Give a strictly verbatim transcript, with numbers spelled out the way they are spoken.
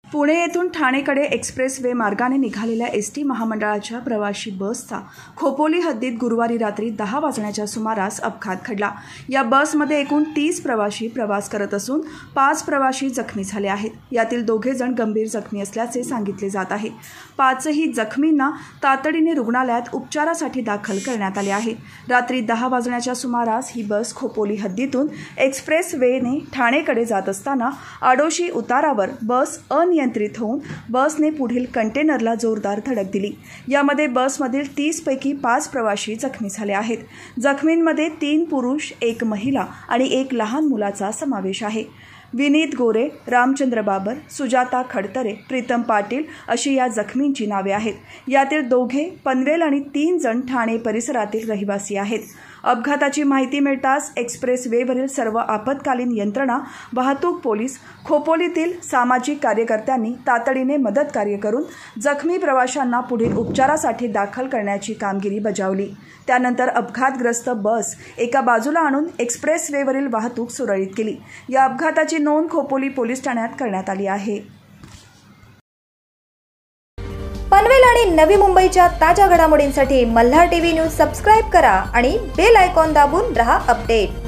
पुणे येथून ठाणेकडे express way मार्गाने निघालेल्या एस टी महामंडळाच्या प्रवासी बसचा खोपोली हद्दीत गुरुवारी रात्री दहा वाजण्याच्या सुमारास अपघात घडला। या बसमध्ये एकूण तीस प्रवासी प्रवास करत असून पाच प्रवासी जखमी झाले आहेत। यातील दोघे जण गंभीर जखमी असल्याचे सांगितले जात आहे। पाचही जखमींना तातडीने रुग्णालयात उपचारासाठी दाखल करण्यात आले आहे। रात्री दहा वाजण्याच्या सुमारास ही बस खोपोली हद्दीतून एक्सप्रेस वेने ठाणेकडे जात असताना आडोशी उतारावर बस अनियंत्रित नियंत्रित होऊन बसने पुढील कंटेनरला जोरदार धडक दिली। यामध्ये बसमधील तीस पैकी पाच प्रवासी जखमी झाले आहेत। जखमींमध्ये तीन पुरुष, एक महिला आणि एक लहान मुलाचा समावेश आहे। विनीत गोरे, रामचंद्र बाबर, सुजाता खडतरे, प्रीतम पाटील अशी या जखमींची नावे आहेत। यातील दोघे पनवेल आणि तीन जण ठाणे परिसरातील रहिवासी आहेत। अपघाताची माहिती मिळताच एक्सप्रेस वेवरील सर्व आपत्कालीन यंत्रणा, वाहतूक पोलीस, खोपोलीतील सामाजिक कार्यकर्त्यांनी तातडीने मदत कार्य करून जखमी प्रवाशांना पुढील उपचारासाठी दाखल करण्याची कामगिरी बजावली। त्यानंतर अपघातग्रस्त बस एका बाजूला आणून एक्सप्रेस वेवरील वाहतूक सुरळीत केली। या अपघाताची नोंद खोपोली पोलीस ठाण्यात करण्यात आली आहे। पनवेल आणि नवी मुंबईच्या ताज्या घडामोडींसाठी मल्हार टीव्ही न्यूज सबस्क्राइब करा आणि बेल आयकॉन दाबून रहा अपडेट।